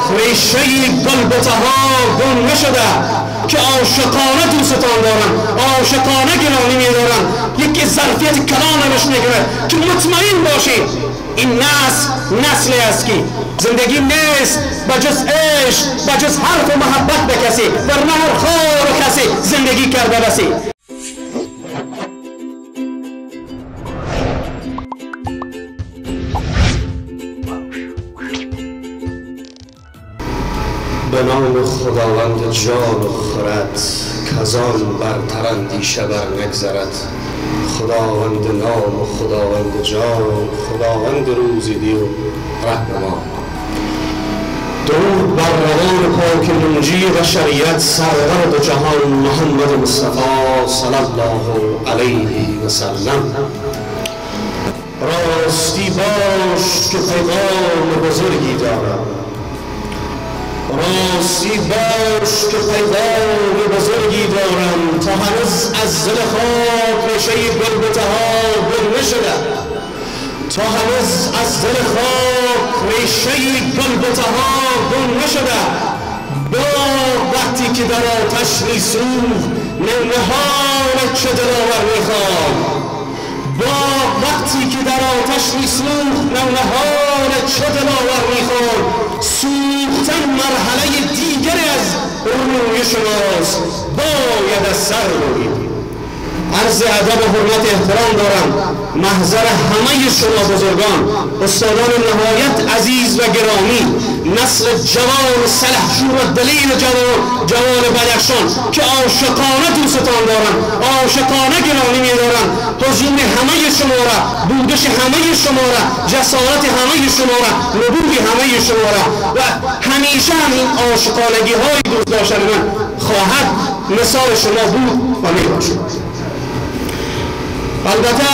ریشه گلبته‌ها گم نشده که عاشقانه دوستان دارن، عاشقانه گرامی می‌دارن. یکی ظرفیت کلامش میگه که مطمئن باشید این نسلی است که زندگی نیست بجز عشق، بجز حرف و محبت به کسی، ورنه هر خار کسی زندگی کرده بسی. به نام خداوند جان و خرد کزان برتر اندیشه بر نگذرد. خداوند نام و خداوند جان، خداوند روزیدی و رهنما. درود بر روان پاک منجی و شریعت سرور دو جهان محمد مصطفی صلی الله علیه و سلم. راستی باش که پیغام بزرگی دارم، راستی باش که پیغام بزرگی دارم. تا هنوز از دل خاک ریشه گلبته‌ها گم نشده، تا هنوز از دل خاک ریشه گلبته‌ها گم نشده. باغ وقتی که در آتش میسوخت نونهار چه دلاور میخواد. باغ وقتی که در آتش میسوخت نونهار چه دلاور میخواد. سوختن مرحله دیگری از روی شماست، باید از سر برید. عرض ادب و حرمت احترام دارم محضر همه شما بزرگان، استادان نهایت عزیز و گرامی، نسل جوان سلحشور و دلیل جوان بدخشان که عاشقانه دوستان دارن، عاشقانه گرامی می‌دارن. حضور همه شما را، بودش همه شما را، جسارت همه شما را، نبوغ همه شما را و همیشه همین عاشقانگی های دوست داشتن من خواهد مثال شما بود و میباشد. البته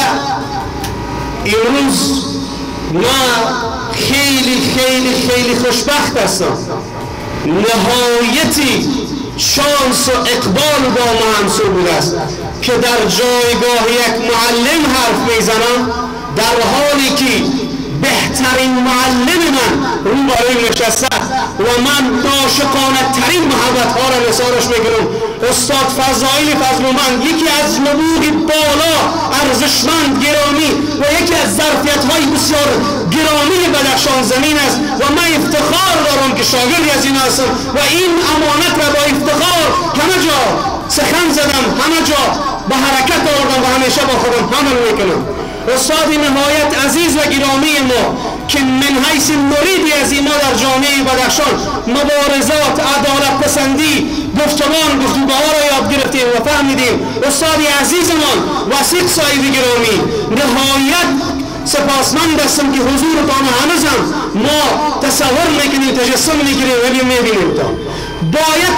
امروز ما خیلی خوشبخت هستم. نهایتی شانس و اقبال با ما همسو است که در جایگاه یک معلم حرف میزنم، در حالی که بهترین معلم من رو برای نشسته و من عاشقانه ترین محبت ها را نثارش میکنم. استاد فضائل فضلمند یکی از نبوغ بالا، ارزشمند، گرامی و یکی از ظرفیت های بسیار گرامی بدخشان زمین است و من افتخار دارم که شاگردی از این هستم و این امانت را با افتخار همه جا سخن زدم، همه جا به حرکت آوردم و همیشه با خودم حمل میکنم. استاد نهایت عزیز و گرامی ما که من حیث مریدی از ما در جامعه بدخشان مبارزات، عدالت پسندی، گفتگوها را یاد گرفتیم و فهمیدیم. استاد عزیزمان وثیق صاحب گرامی، نهایت سپاسمند هستم که حضورتان هنوزم ما تصور میکنیم، تجسم میکنیم و میبینیم. باید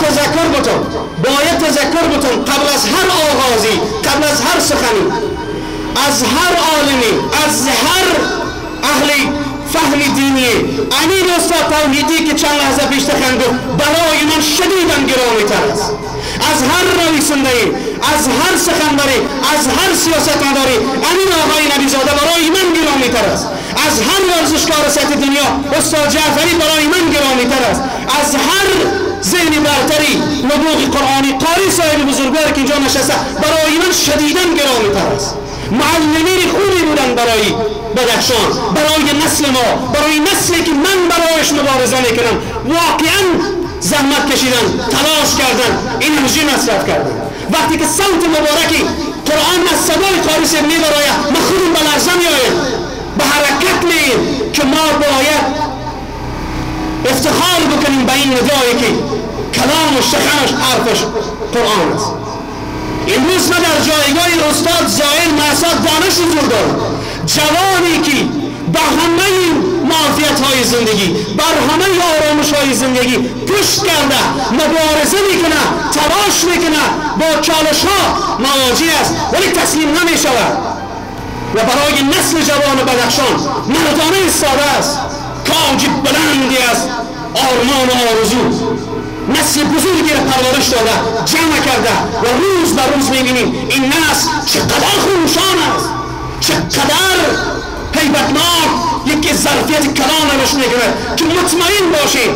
تذکر بتون قبل از هر آغازی، قبل از هر سخنی، از هر عالمی، از هر اهل فهم دینی، امیر استاد توحیدی که چند لحظه پیش سخن گفت برای من شدیداً گرامی تر است. از هر نویسنده، از هر سخنوری، از هر سیاستمداری امیر آقای نبیزاده برای من گرامی تر است. از هر ورزشکار سطح دنیا استاد جعفری برای من گرامی تر است. از هر ذهن برتری نبوغ قرآنی قاری صاحب بزرگواری که اینجا نشسته برای من شدیداً گرامی تر است. معلمین خوبی بودن برای بدخشان، برای نسل ما، برای نسلی که من برایش مبارزه میکنم. واقعا زحمت کشیدن، تلاش کردن، انرژی مصرف کردن. وقتی که صوت مبارکی قرآن از صدای قاری صاحب میبراید ما خودم به لرزه میآیم، به حرکت میاییم که ما باید افتخار بکنیم به این ندایی که کلام و سخنش حرفش قرآن است. امروز ما در جایگاه استاد زائل محساد دانش حضور دارم، جوانی که با همه معافیت های زندگی، بر همه آرامش های زندگی پشت کرده، مبارزه میکنه، تلاش میکنه، با چالش ها مواجه است ولی تسلیم نمیشود و برای نسل جوان بدخشان مردانه ایستاده است. کاج بلندی است، آرمان و آرزو نسل بزرگی را پرورش داده، جمع کرده و روز به روز میبینیم این نسل چقدر خروشان است، چقدر هیبتناک. یکی ظرفیت کلام روش میگه که مطمئن باشید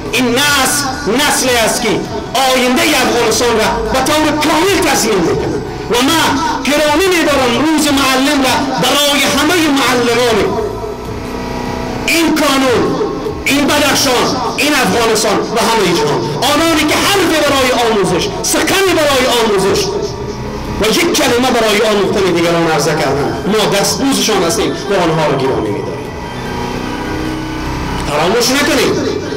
این نسلی است که آینده افغانستان را به طور کامل تضمین میکنه و من گرامی میدارم روز معلم را برای همه معلمان این کانون، این بدخشان، این افغانستان و همه جهان، آنانی که حرف برای آموزش، سخن برای آموزش و یک کلمه برای آموختن دیگران عرضه کردن، ما دستبوزشان هستیم و آنها را گرامی میداریم. فراموش نکنید،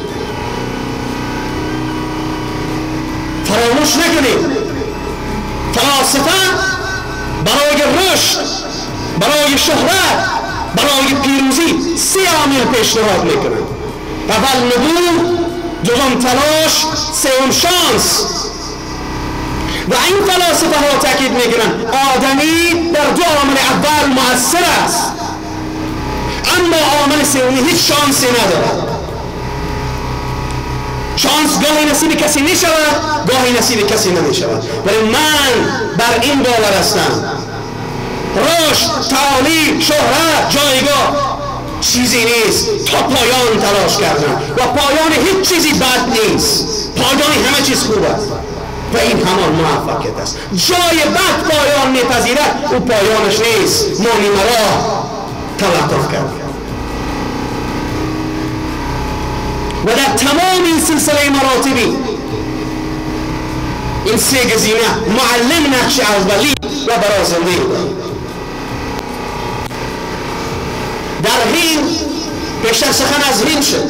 فراموش نکنید فلاسفه برای رشد، برای شهرت، برای پیروزی 3 عامل پیشنهاد میکنند. اول نبوغ، دوم تلاش، سوم شانس. و این فلاسفه ها تاکید میکنند آدمی در 2 عامل اول مؤثر است، اما عامل سومی هیچ شانسی ندارد. شانس گاهی نصیب کسی می شود، گاهی نصیب کسی نمی شود. ولی من بر این باور هستم رشد، تعالی، شهرت، جایگاه چیزی نیست تا پایان تلاش کردن و پایان هیچ چیزی بد نیست، پایان همه چیز خوب است و این همان موفقیت است. جای بد پایان میپذیرد، او پایانش نیست، ما نیمه راه تلطف کرد. و در تمام این سلسله مراتبی این 3 گزینه معلم نقش اولی و برازنده در هین بیشتر سخن از هین شد.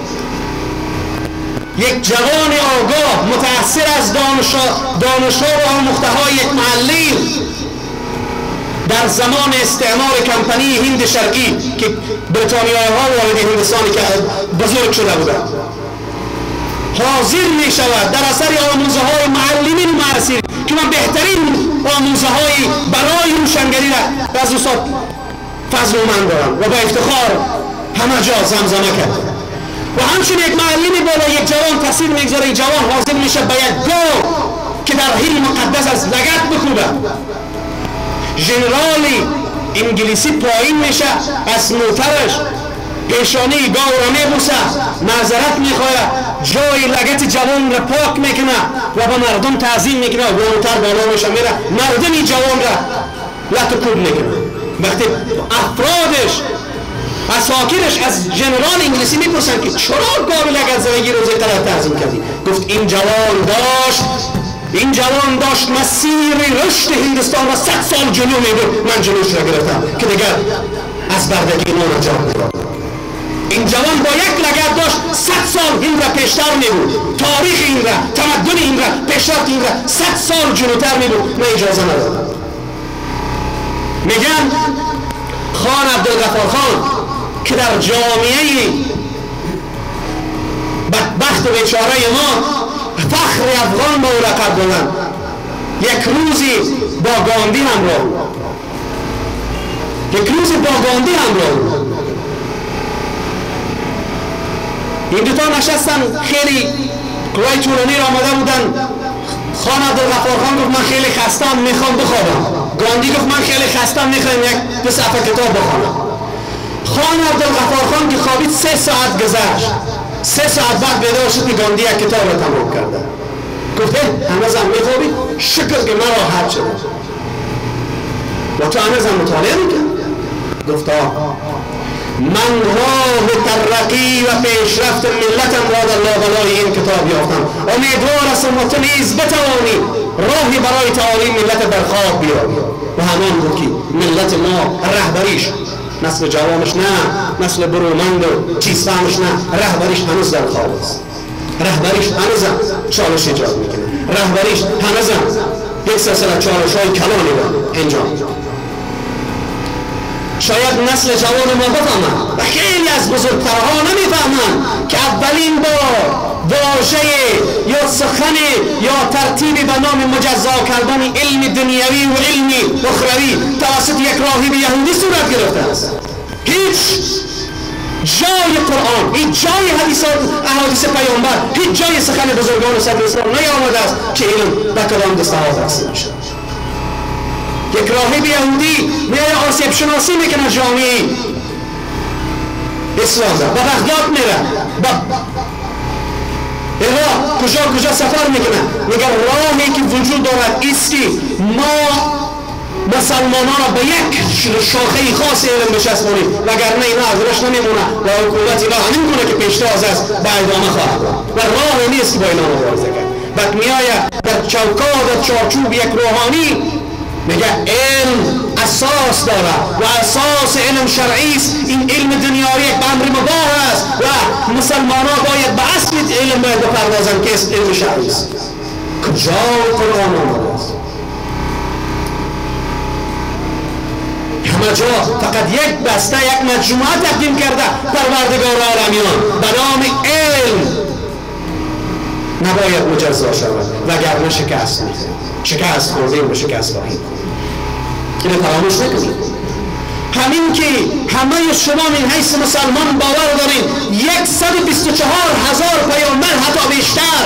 یک جوان آگاه متأثر از دانش‌ها و آموخته های یک معلم در زمان استعمار کمپانی هند شرقی که بریتانیایی ها وارد هندوستانی که بزرگ شده بودند حاضر می شود در اثر آموزه های معلمین معاصر که من بهترین آموزه های برای روشنگری را از استاد فضل من دارم و با افتخار همه جا زمزمه کرد. و همچنین یک معلمی بالا یک جوان تاثیر میگذاره، این جوان حاضر میشه به یک گاو که در حیل مقدس از لگد بکوبه. ژنرالی انگلیسی پایین میشه از موترش، پیشانی گاو را میبوسه، معذرت میخواه، جای لگت جوان را پاک میکنه و به مردم تعظیم میکنه و موتر بالا میشه میره مردمی جوان را لط و کوب میکنه. وقتی افرادش اساکرش از ژنرال انگلیسی میپرسن که چرا گاو لگت زدگی روزه طلب تعظیم کردی؟ گفت این جوان داشت مسیر رشد هندوستان را 100 سال جلو میبرد، من جلوش را گرفتم که دیگر از بردگی ما نجات می‌داد. این جوان با یک لگد داشت 100 سال این را پیشتر میبرد، تاریخ این را، تمدن این را، پیشرفت این را 100 سال جلوتر میبرد. من اجازه ندادم. میگن خان عبدالغفار خان که در جامعه بدبخت و بیچاره ما فخر افغان با او لقب دادن، یک روزی با گاندی همراه این دوتا نشستن، خیلی قلای طولانی را آمده بودن. خان عبدالغفار خان گفت من خیلی خستم میخوام بخوابم. گاندی گفت من خیلی خستم میخوام یک 2 صفحه کتاب بخونم. خان عبدالغفار خان که خوابید 3 ساعت گذشت. 3 ساعت بعد بیدار شد که گاندی یک کتاب را تمام کرده. گفته هنوز هم میخوابی؟ شکر که من راحت شدم. و تو هنوز هم مطالعه میکرد؟ گفت من راه ترقی و پیشرفت ملتم را در لابلای این کتاب یافتم. امیدوار هستم و تو نیز بتوانی راهی برای تعالیم ملت در خواب بیابی. و همان بود که ملت ما رهبریش، نسل جوانش نه، نسل برومند و چیزفهمش نه، رهبریش هنوز در خواب است. رهبریش هنوز چالش ایجاد میکنه. رهبریش هنوز یک سلسله چالش های کلانی را انجام میده. شاید نسل جوان ما بفهمند و خیلی از بزرگترها نمیفهمند که اولین بار واژه یا سخن یا ترتیبی به نام مجزا کردن علم دنیوی و علم اخروی توسط یک راهب یهودی صورت گرفته است. هیچ جای قرآن، هیچ جای احادیث پیامبر، هیچ جای سخن بزرگان صدر اسلام نیامده است که علم به کدام دسته ها تقسیم شد. یک راهب یهودی میره آسیب شناسی میکنه جامعه اسلام و بغداد میره عراق کجا سفر میکنه، میگه راهی که وجود دارد ایست که ما مسلمانان را به یک شاخه خاص علم بچسبونیم، وگرنه اینا ازش نمیمونه و حکومت اینا همین کنه که پیشتاز است به ادامه خواهد و راه نیست که با اینا مبارزه کرد. بعد میآید در چوکات در چارچوب یک روحانی میگه علم اساس داره و اساس علم شرعی است. این علم دنیایی یک امر مباح است و مسلمانان باید به اصل علم باید بپردازند که علم شرعی است. کجا قرآن آمده است؟ همه جا فقط یک بسته یک مجموعه تقدیم کرده پروردگار عالمیان به نام علم نباید مجزا شود وگرنه شکست خوردیم و شکست خواهیم. اینو فراموش نکنید. همین که همه شما من حیث مسلمان باور دارید 124,000 پیامبر حتی بیشتر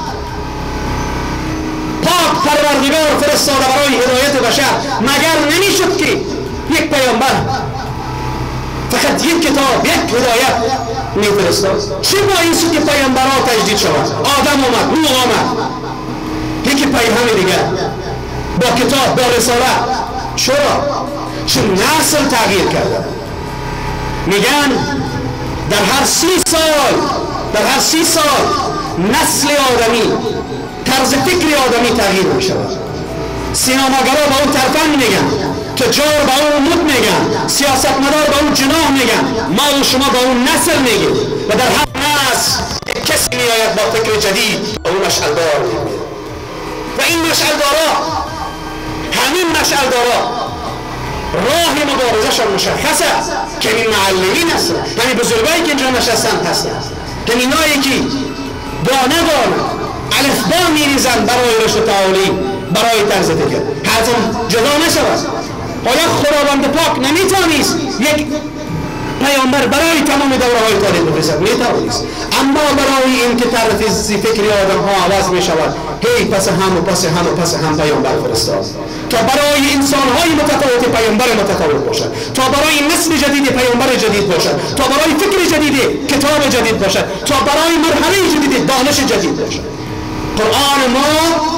پاک پروردگار فرستاده برای هدایت بشر، مگر نمیشد که یک پیامبر فقط یک کتاب یک هدایت میفرستاد؟ چه باعث شد که پیامبرها تجدید شود؟ آدم آمد، نوح آمد، یکی پیغمبر دیگر با کتاب با رساله. چرا؟ چون نسل تغییر کرده. میگن در هر 30 سال نسل آدمی، طرز فکر آدمی تغییر میشود. سینماگرا به اون ترفند میگن، تجار به اون مد میگن، سیاستمدار به اون جناح میگن، ما و شما به اون نسل میگیم و در هر نسل یک کسی میآید با فکر جدید و اون مشعلدار میگه و این مشعلدارا، همین مشعلدارا راه مبارزه‌شان مشخصه که این معلمین هستن، همین بزرگایی که اینجا نشستن هستن، همینایی که دانه الفبا میریزن برای رشد تعالی، برای طرز فکر. حتم جدا نشود. آیا خداوند پاک نمیتونست یک پیامبر برای تمام دوره‌های تاریخ بفرستد؟ میتوانست، اما برای اینکه طرز فکری آدم‌ها عوض میشود هی پس هم پیامبر فرستاد تا برای انسان‌های متفاوت پیامبر متفاوت باشد، تا برای نسل جدید پیامبر جدید باشد، تا برای فکر جدید کتاب جدید باشد، تا برای مرحله جدید دانش جدید باشد. قرآن ما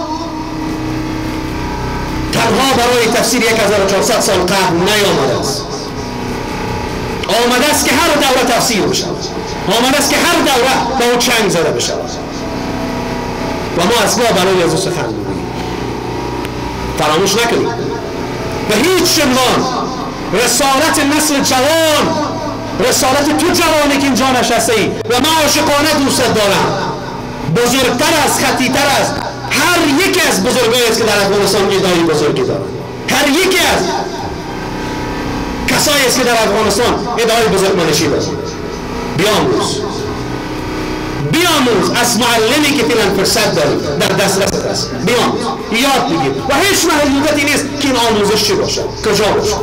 تنها برای تفسیر 1400 سال قبل نیامده است. آمده است که هر دوره تفسیر بشود، آمده است که هر دوره به اون چنگ زده بشود و ما اصلا برای از او سخن میگوییم. فراموش نکنید به هیچ عنوان رسالت نسل جوان، رسالت تو جوانی که اینجا نشسته ای و من عاشقانه دوست دارم، بزرگتر است، خطیتر است هر یکی از بزرگایی است که در افغانستان ادعای بزرگی دارند. هر یکی از کسایی است که در افغانستان ادعای بزرگمنشی دارند. بیاموز از معلمی که فعلا فرصت دارید در دسترست است، بیاموز، یاد بگیر و هیچ محدودیتی نیست که این آموزش چی باشد، کجا باشد.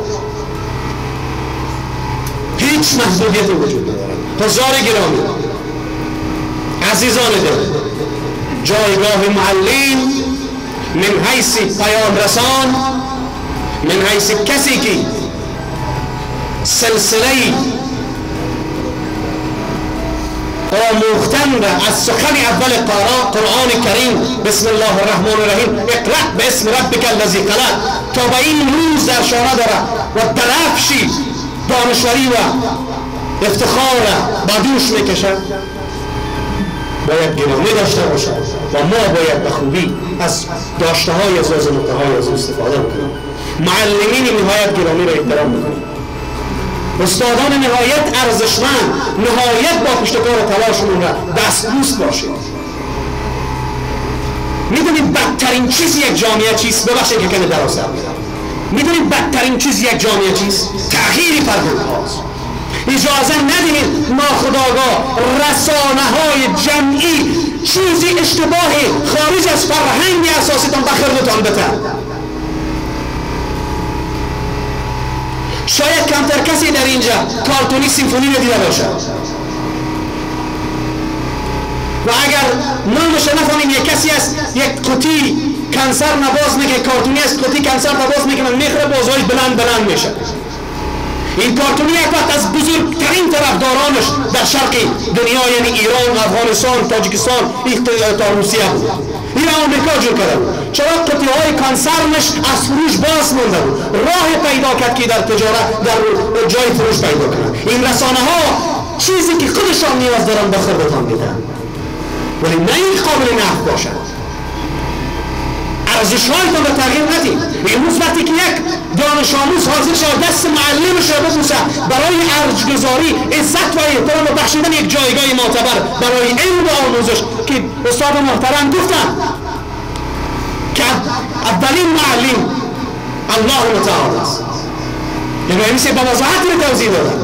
هیچ محدودیتی وجود ندارد. هزار گرامی عزیزان دل، جایگاه معلم من حیث پیام رسان، من حیث کسی که سلسله آموختن را از سخن اول قرآن کریم بسم الله الرحمن الرحیم اقرأ باسم ربک الذی خلق تا به این روز در شانه داره و درفشی دانشوری و افتخار با دوش میکشد، باید گرامی داشته باشد و ما باید به خوبی از داشته های از نقطه های از استفاده کنیم. معلمین نهایت گرامی را احترام بکنیم، استادان نهایت ارزشمند، نهایت با پشتکار تلاشمون را دستبوس باشید. میدونید بدترین چیز یک جامعه چیست؟ ببخشید که کنه درست میدم. میدونید بدترین چیز یک جامعه چیست؟ تغییری فرهنگ هاست. اجازه ندهید ناخودآگاه رسانه های جمعی چیزی اشتباهی خارج از فرهنگ اساسیتان بخیرتان بتن. شاید کمتر کسی در اینجا کارتونی سیمفونی رو دیده باشد و اگر نامش نفهمیم یک کسی است یک قطی کنسر نواز میگه، کارتونی است قطی کنسر نواز میگه، میخوره بازهای بلند میشه. این کارتون یک وقت از بزرگترین طرفدارانش در شرق دنیا یعنی ایران، افغانستان، تاجیکستان، تا روسیه بود. این آمریکا جور کرده بود. چرا قطعه های کانسرنش از فروش باز مونده بود. راه پیدا کرد که در تجارت در جای فروش پیدا کنند. این رسانه ها چیزی که خودشان نیاز دارن به خودتان میدن، ولی نه این قابل نقد باشد. ارزش‌هایتان را تغییر ندید. امروز وقتی که یک دانش آموز حاضر شود دست معلمش را ببوسه برای ارزش‌گذاری، عزت و احترام و بخشیدن یک جایگاه معتبر برای علم و آموزش که استاد محترم گفتن که اولین معلم الله تعالی است. ابراهیم سیب با وضاحت رو توضیح دادن.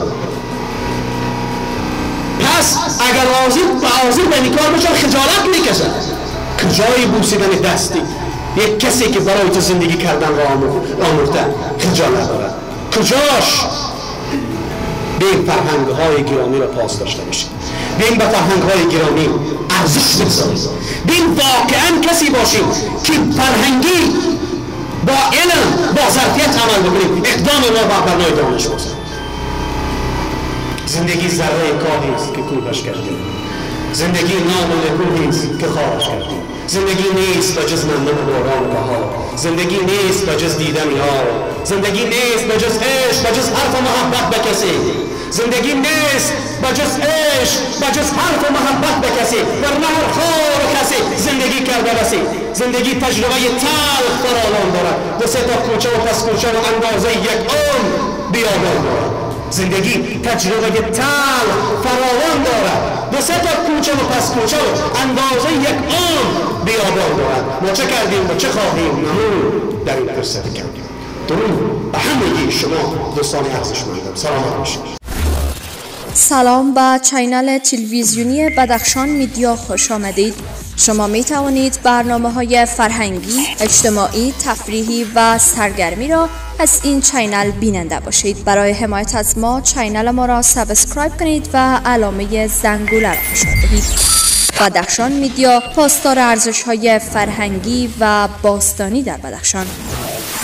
پس اگر حاضر به این کار بشن خجالت میکشن. کجای بوسیدن دستی یک کسی که برای تو زندگی کردن را آموخته خجالت دارد؟ کجاش؟ به این فرهنگ های گرامی را پاس داشته باشید. به این به فرهنگ های گرامی ارزش بگذارید. به این واقعا کسی باشید که فرهنگی با علم با ظرفیت عمل بکنیم. اقدام ما با برنامه دانش بازد. زندگی ذره کاهی است که کوبش کردیم. زندگی نام نکوهی است که خواهش کردیم. زندگی نیست به جز مندن باران بهار. زندگی نیست به جز دیدن یار. زندگی نیست به جز عشق، به جز حرف محبت به کسی. زندگی نیست به جز عشق، به جز حرف محبت به کسی. در نهر خار کسی زندگی کرده بسی. زندگی تجربه تلخ فراوان دارد. دو سه تا کوچه و پس کوچه و اندازه یک عمر بیابان دارد. زندگی تجربه تلخ فراوان دارد. دو سه تا کوچه و پس کوچه و اندازه یک عمر بیابان دارد. ما چه کردیم و چه خواهیم نمون در این فرصت کردیم. درود به همگی شما دوستان ارزشمندم. سلامت باشید. سلام به چینل تلویزیونی بدخشان میدیا خوش آمدید. شما می توانید برنامه‌های فرهنگی، اجتماعی، تفریحی و سرگرمی را از این چینل بیننده باشید. برای حمایت از ما چینل ما را سابسکرایب کنید و علامه زنگوله را فشار دهید. بدخشان میدیا پاسدار ارزش‌های فرهنگی و باستانی در بدخشان.